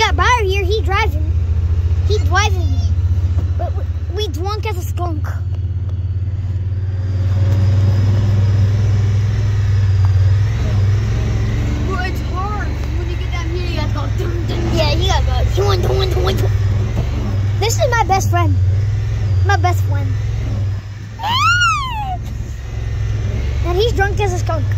got Byron here. He driving. He driving. But we drunk as a skunk. Well, it's hard. When you get down here, you gotta go dun, dun. Yeah, you gotta go. This is my best friend. My best friend. And he's drunk as a skunk.